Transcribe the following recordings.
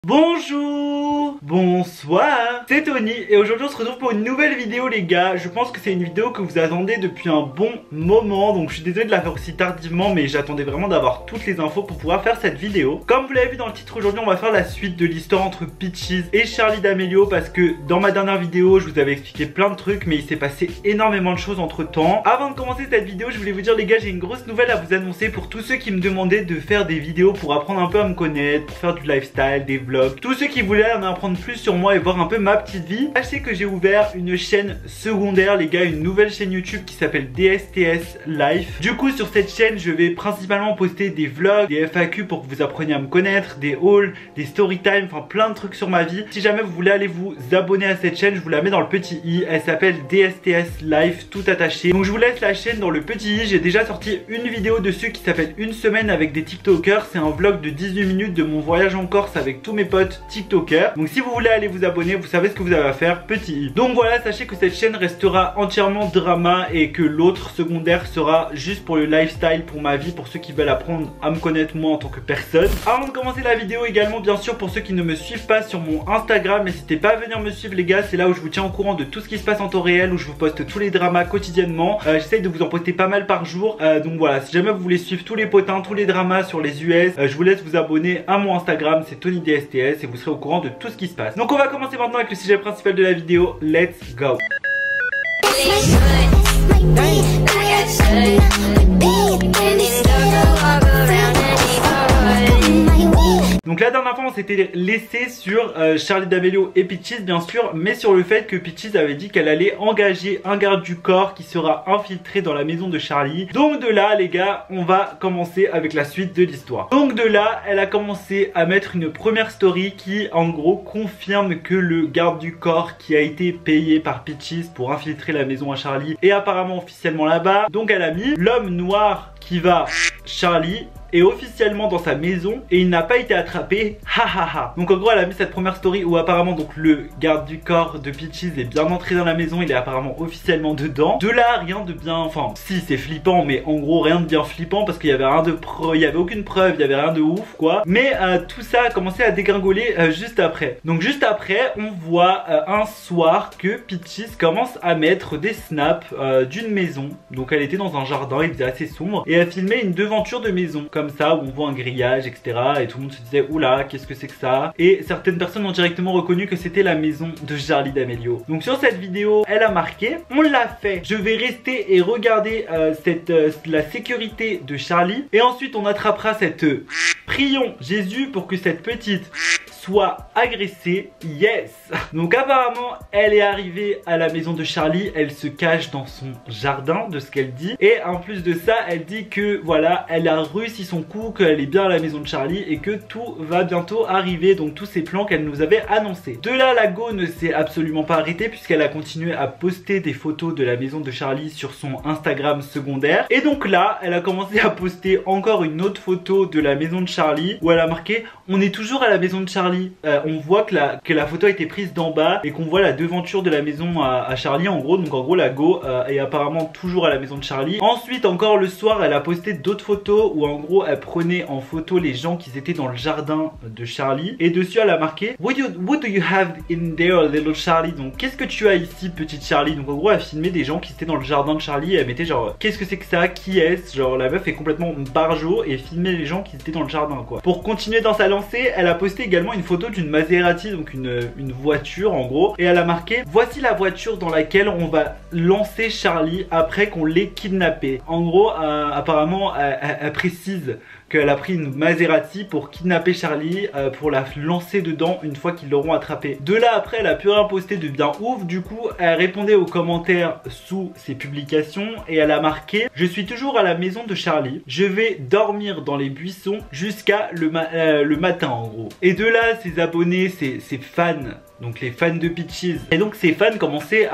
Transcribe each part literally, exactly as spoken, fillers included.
Bonjour, bonsoir, c'est Tony et aujourd'hui on se retrouve pour une nouvelle vidéo les gars. Je pense que c'est une vidéo que vous attendez depuis un bon moment, donc je suis désolé de la faire aussi tardivement, mais j'attendais vraiment d'avoir toutes les infos pour pouvoir faire cette vidéo. Comme vous l'avez vu dans le titre, aujourd'hui on va faire la suite de l'histoire entre Peaches et Charlie D'Amelio, parce que dans ma dernière vidéo je vous avais expliqué plein de trucs, mais il s'est passé énormément de choses entre temps. Avant de commencer cette vidéo, je voulais vous dire les gars, j'ai une grosse nouvelle à vous annoncer pour tous ceux qui me demandaient de faire des vidéos pour apprendre un peu à me connaître, pour faire du lifestyle, des vlogs. Tous ceux qui voulaient en apprendre plus sur moi et voir un peu ma petite vie, sachez que j'ai ouvert une chaîne secondaire les gars, une nouvelle chaîne YouTube qui s'appelle D S T S Life. Du coup sur cette chaîne je vais principalement poster des vlogs, des F A Q pour que vous appreniez à me connaître, des hauls, des story time, enfin plein de trucs sur ma vie. Si jamais vous voulez aller vous abonner à cette chaîne, je vous la mets dans le petit i, elle s'appelle D S T S Life tout attaché. Donc je vous laisse la chaîne dans le petit i, j'ai déjà sorti une vidéo dessus qui s'appelle une semaine avec des TikTokers. C'est un vlog de dix-huit minutes de mon voyage en Corse avec tous mes potes TikTokers. Donc si vous voulez aller vous abonner, vous savez ce que vous avez à faire, petit i. Donc voilà, sachez que cette chaîne restera entièrement drama et que l'autre secondaire sera juste pour le lifestyle, pour ma vie, pour ceux qui veulent apprendre à me connaître moi en tant que personne. Avant de commencer la vidéo également, bien sûr, pour ceux qui ne me suivent pas sur mon Instagram, n'hésitez pas à venir me suivre les gars, c'est là où je vous tiens au courant de tout ce qui se passe en temps réel, où je vous poste tous les dramas quotidiennement. euh, J'essaye de vous en poster pas mal par jour, euh, donc voilà, si jamais vous voulez suivre tous les potins, tous les dramas sur les U S, euh, je vous laisse vous abonner à mon Instagram, c'est Tony D S T S, et vous serez au courant de tout ce qui se passe. Donc on va commencer maintenant avec le sujet principal de la vidéo. Let's go. Donc la dernière fois on s'était laissé sur euh, Charlie D'Amelio et Peaches bien sûr, mais sur le fait que Peaches avait dit qu'elle allait engager un garde du corps qui sera infiltré dans la maison de Charlie. Donc de là les gars, on va commencer avec la suite de l'histoire. Donc de là, elle a commencé à mettre une première story qui en gros confirme que le garde du corps qui a été payé par Peaches pour infiltrer la maison à Charlie est apparemment officiellement là-bas. Donc elle a mis l'homme noir qui va Charlie est officiellement dans sa maison et il n'a pas été attrapé, ha ha ha. Donc en gros elle a mis cette première story où apparemment donc le garde du corps de Peaches est bien entré dans la maison, il est apparemment officiellement dedans. De là rien de bien, enfin si c'est flippant, mais en gros rien de bien flippant parce qu'il y avait rien de preuve, il y avait aucune preuve, il y avait rien de ouf quoi. Mais euh, tout ça a commencé à dégringoler euh, juste après. Donc juste après on voit euh, un soir que Peaches commence à mettre des snaps euh, d'une maison. Donc elle était dans un jardin, il faisait assez sombre et elle filmait une devanture de maison comme ça où on voit un grillage etc, et tout le monde se disait oula qu'est-ce que c'est que ça, et certaines personnes ont directement reconnu que c'était la maison de Charlie D'Amelio. Donc sur cette vidéo elle a marqué on l'a fait, je vais rester et regarder euh, cette, euh, la sécurité de Charlie et ensuite on attrapera cette euh, prions Jésus pour que cette petite soit agressée, yes. Donc apparemment elle est arrivée à la maison de Charlie, elle se cache dans son jardin de ce qu'elle dit, et en plus de ça elle dit que voilà elle a réussi son coup, qu'elle est bien à la maison de Charlie et que tout va bientôt arriver, donc tous ces plans qu'elle nous avait annoncés. De là la go ne s'est absolument pas arrêtée puisqu'elle a continué à poster des photos de la maison de Charlie sur son Instagram secondaire, et donc là elle a commencé à poster encore une autre photo de la maison de Charlie où elle a marqué on est toujours à la maison de Charlie. Euh, on voit que la, que la photo a été prise d'en bas et qu'on voit la devanture de la maison à, à Charlie en gros. Donc en gros la go euh, est apparemment toujours à la maison de Charlie. Ensuite encore le soir elle a posté d'autres photos où en gros elle prenait en photo les gens qui étaient dans le jardin de Charlie, et dessus elle a marqué what, you, what do you have in there little Charlie, donc qu'est-ce que tu as ici petite Charlie. Donc en gros elle filmait des gens qui étaient dans le jardin de Charlie et elle mettait genre qu'est-ce que c'est que ça, qui est-ce, genre la meuf est complètement barjo et filmait les gens qui étaient dans le jardin quoi. Pour continuer dans sa lancée elle a posté également une photo d'une Maserati, donc une, une voiture en gros, et elle a marqué voici la voiture dans laquelle on va lancer Charlie après qu'on l'ait kidnappé. En gros euh, apparemment elle, elle, elle précise qu'elle a pris une Maserati pour kidnapper Charlie, euh, pour la lancer dedans une fois qu'ils l'auront attrapé. De là après elle a plus rien posté de bien ouf, du coup elle répondait aux commentaires sous ses publications et elle a marqué je suis toujours à la maison de Charlie, je vais dormir dans les buissons jusqu'à le, ma euh, le matin en gros. Et de là ses abonnés, ses, ses fans, donc les fans de Peaches, et donc ses fans commençaient à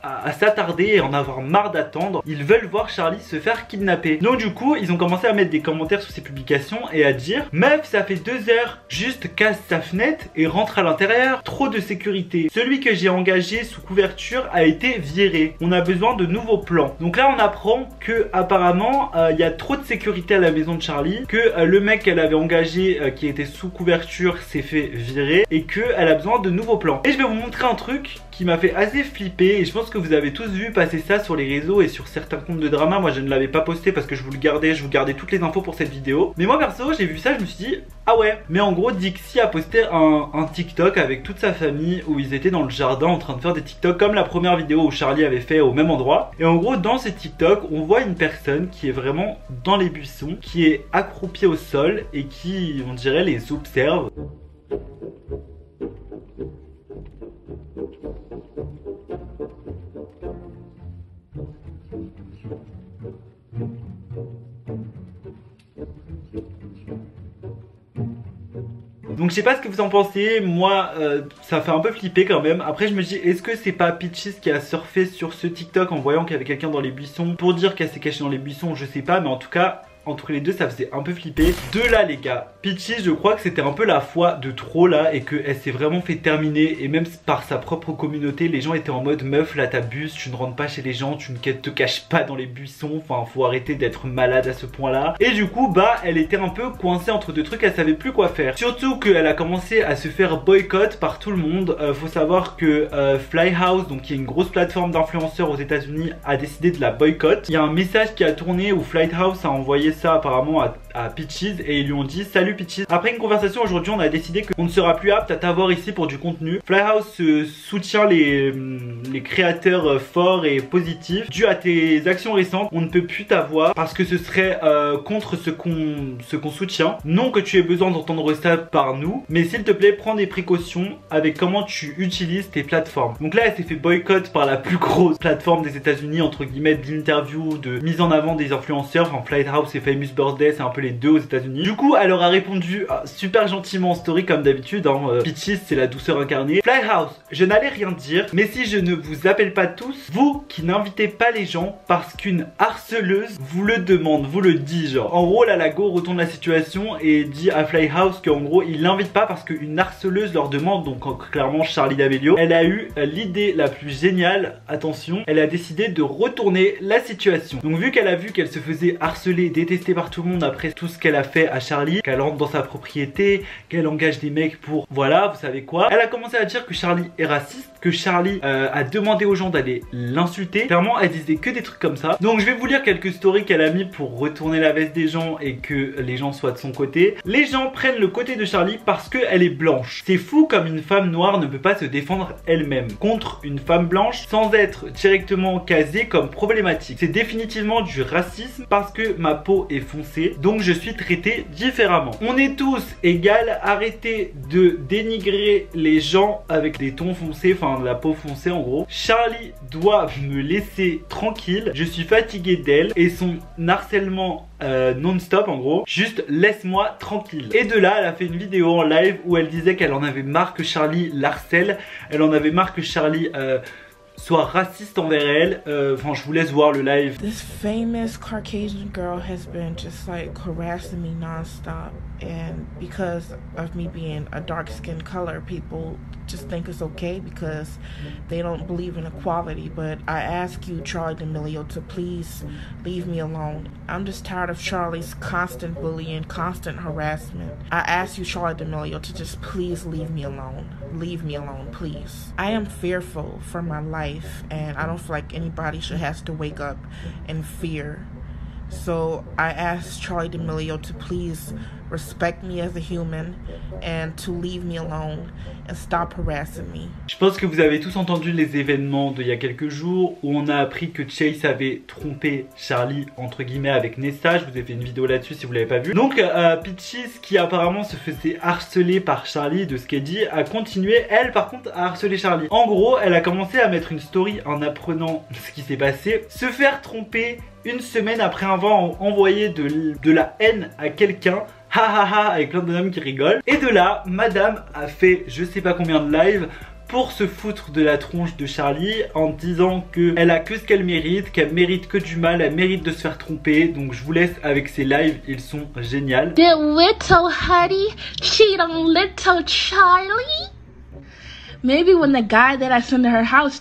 à, à s'attarder et en avoir marre d'attendre. Ils veulent voir Charlie se faire kidnapper. Donc du coup ils ont commencé à mettre des commentaires sous ses publications et à dire: meuf, ça fait deux heures, juste casse sa fenêtre et rentre à l'intérieur, trop de sécurité. Celui que j'ai engagé sous couverture a été viré. On a besoin de nouveaux plans. Donc là on apprend que apparemment il euh, y a trop de sécurité à la maison de Charlie, que euh, le mec qu'elle avait engagé euh, qui était sous couverture s'est fait virer et qu'elle a besoin de nouveaux plans. Et je vais vous montrer un truc qui m'a fait assez flipper et je pense que vous avez tous vu passer ça sur les réseaux et sur certains comptes de drama. Moi je ne l'avais pas posté parce que je vous le gardais, je vous gardais toutes les infos pour cette vidéo. Mais moi perso j'ai vu ça, je me suis dit ah ouais. Mais en gros Dixie a posté un, un TikTok avec toute sa famille où ils étaient dans le jardin en train de faire des TikTok comme la première vidéo où Charlie avait fait au même endroit. Et en gros dans ces TikTok on voit une personne qui est vraiment dans les buissons, qui est accroupie au sol et qui on dirait les observe. Donc je sais pas ce que vous en pensez, moi euh, ça fait un peu flipper quand même. Après je me dis, est-ce que c'est pas Peaches qui a surfé sur ce TikTok en voyant qu'il y avait quelqu'un dans les buissons pour dire qu'elle s'est cachée dans les buissons? Je sais pas, mais en tout cas entre les deux ça faisait un peu flipper. De là les gars, Peaches je crois que c'était un peu la fois de trop là et qu'elle s'est vraiment fait terminer. Et même par sa propre communauté, les gens étaient en mode meuf là t'abuses, tu ne rentres pas chez les gens, tu ne te caches pas dans les buissons. Enfin faut arrêter d'être malade à ce point là. Et du coup bah elle était un peu coincée entre deux trucs, elle savait plus quoi faire. Surtout qu'elle a commencé à se faire boycott par tout le monde. euh, Faut savoir que euh, Flyhouse, donc qui est une grosse plateforme d'influenceurs aux états unis, a décidé de la boycott. Il y a un message qui a tourné où Flighthouse a envoyé ça apparemment à, à Peaches et ils lui ont dit: salut Peaches, après une conversation aujourd'hui on a décidé qu'on ne sera plus apte à t'avoir ici pour du contenu. Flyhouse euh, soutient les, les créateurs forts et positifs. Dû à tes actions récentes, on ne peut plus t'avoir parce que ce serait euh, contre ce qu'on ce qu'on soutient. Non que tu aies besoin d'entendre ça par nous, mais s'il te plaît prends des précautions avec comment tu utilises tes plateformes. Donc là elle s'est fait boycott par la plus grosse plateforme des états unis entre guillemets d'interview, de mise en avant des influenceurs. Enfin Flighthouse et Famous Birthday, c'est un peu les deux aux états unis. Du coup elle leur a répondu ah, super gentiment en story comme d'habitude, hein. euh, Peaches c'est la douceur incarnée. Flighthouse, je n'allais rien dire, mais si je ne vous appelle pas tous, vous qui n'invitez pas les gens parce qu'une harceleuse vous le demande, vous le dit genre. En gros là la go retourne la situation et dit à Flighthouse qu'en gros il l'invite pas parce qu'une harceleuse leur demande. Donc clairement Charlie D'Amelio, elle a eu euh, l'idée la plus géniale, attention, elle a décidé de retourner la situation. Donc vu qu'elle a vu qu'elle se faisait harceler, détester par tout le monde après tout ce qu'elle a fait à Charlie, qu'elle entre dans sa propriété, qu'elle engage des mecs pour voilà vous savez quoi, elle a commencé à dire que Charlie est raciste, que Charlie euh, a demandé aux gens d'aller l'insulter. Clairement elle disait que des trucs comme ça. Donc je vais vous lire quelques stories qu'elle a mis pour retourner la veste des gens et que les gens soient de son côté. Les gens prennent le côté de Charlie parce qu'elle est blanche. C'est fou comme une femme noire ne peut pas se défendre elle-même contre une femme blanche sans être directement casée comme problématique. C'est définitivement du racisme parce que ma peau est foncée, donc je suis traité différemment. On est tous égaux, arrêtez de dénigrer les gens avec des tons foncés, enfin de la peau foncée en gros. Charlie doit me laisser tranquille, je suis fatigué d'elle et son harcèlement euh, non-stop en gros. Juste laisse-moi tranquille. Et de là elle a fait une vidéo en live où elle disait qu'elle en avait marre que Charlie l'harcèle, elle en avait marre que Charlie euh, soit raciste envers elle. Enfin, euh, je vous laisse voir le live. This famous Caucasian girl has been just like harassing me non-stop, and because of me being a dark-skinned color, people just think it's okay because they don't believe in equality. But I ask you, Charlie D'Amelio, to please leave me alone. I'm just tired of Charlie's constant bullying, constant harassment. I ask you, Charlie D'Amelio, to just please leave me alone. Leave me alone, please. I am fearful for my life, and I don't feel like anybody should have to wake up in fear. So I asked Charlie D'Amelio to please respect me as a human and to leave me alone and stop harassing me. Je pense que vous avez tous entendu les événements d'il y a quelques jours où on a appris que Chase avait trompé Charlie entre guillemets avec Nesta. Je vous ai fait une vidéo là-dessus si vous l'avez pas vu. Donc euh, Peaches, qui apparemment se faisait harceler par Charlie de ce qu'elle dit, a continué elle par contre à harceler Charlie. En gros elle a commencé à mettre une story en apprenant ce qui s'est passé. Se faire tromper une semaine après avoir envoyé de, de la haine à quelqu'un, ha ha ha, avec plein de bonhommes qui rigolent. Et de là, madame a fait je sais pas combien de lives pour se foutre de la tronche de Charlie en disant qu'elle a que ce qu'elle mérite, qu'elle mérite que du mal, elle mérite de se faire tromper. Donc je vous laisse avec ces lives, ils sont géniaux. Did little Huddy cheat on little Charlie? Maybe when the guy that I send to her house,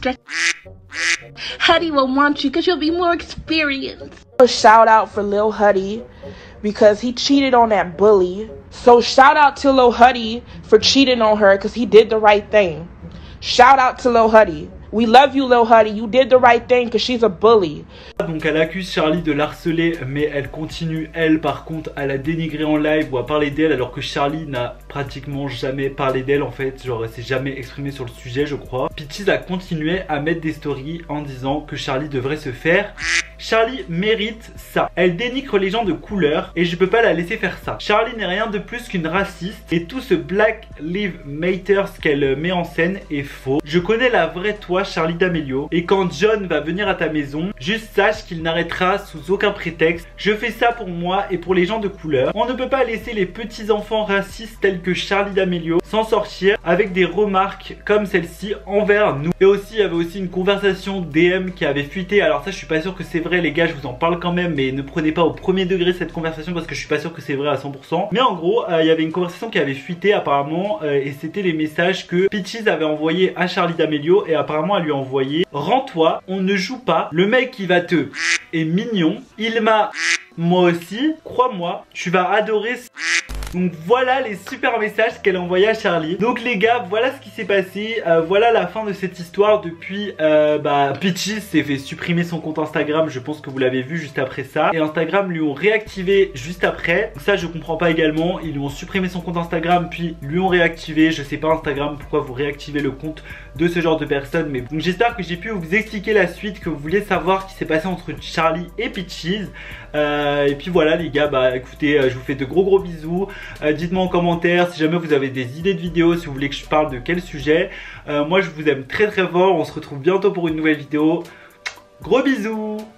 Huddy will want you because you'll be more experienced. A shout out for Lil Huddy because he cheated on that bully. So shout out to Lil Huddy for cheating on her because he did the right thing. Shout out to Lil Huddy. We love you, Lil Huddy. You did the right thing because she's a bully. Donc elle accuse Charlie de l'harceler, mais elle continue, elle par contre, à la dénigrer en live ou à parler d'elle, alors que Charlie n'a pratiquement jamais parlé d'elle en fait. Genre elle s'est jamais exprimée sur le sujet, je crois. Peaches a continué à mettre des stories en disant que Charlie devrait se faire. Charlie mérite ça. Elle dénigre les gens de couleur et je peux pas la laisser faire ça. Charlie n'est rien de plus qu'une raciste et tout ce Black Lives Matter qu'elle met en scène est faux. Je connais la vraie toi, Charli D'Amelio, et quand John va venir à ta maison, juste sache qu'il n'arrêtera sous aucun prétexte. Je fais ça pour moi et pour les gens de couleur. On ne peut pas laisser les petits enfants racistes tels que Charli D'Amelio s'en sortir avec des remarques comme celle-ci envers nous. Et aussi, il y avait aussi une conversation D M qui avait fuité. Alors ça, je suis pas sûr que c'est vrai les gars, je vous en parle quand même, mais ne prenez pas au premier degré cette conversation parce que je suis pas sûr que c'est vrai à cent pour cent. Mais en gros, euh, il y avait une conversation qui avait fuité apparemment euh, et c'était les messages que Peaches avait envoyé à Charli D'Amelio et apparemment elle lui a envoyé: rends-toi, on ne joue pas, le mec qui va te est mignon, il m'a moi aussi, crois-moi, tu vas adorer. Donc voilà les super messages qu'elle a envoyés à Charlie. Donc les gars, voilà ce qui s'est passé. euh, Voilà la fin de cette histoire. Depuis euh, bah, Peaches s'est fait supprimer son compte Instagram. Je pense que vous l'avez vu juste après ça. Et Instagram lui ont réactivé juste après. Ça je comprends pas également. Ils lui ont supprimé son compte Instagram puis lui ont réactivé. Je sais pas Instagram pourquoi vous réactivez le compte de ce genre de personnes. Mais donc j'espère que j'ai pu vous expliquer la suite, que vous voulez savoir ce qui s'est passé entre Charlie et Peaches. euh, Et puis voilà les gars, bah écoutez, euh, je vous fais de gros gros bisous. Euh, Dites-moi en commentaire si jamais vous avez des idées de vidéos, si vous voulez que je parle de quel sujet. euh, Moi je vous aime très très fort. On se retrouve bientôt pour une nouvelle vidéo. Gros bisous.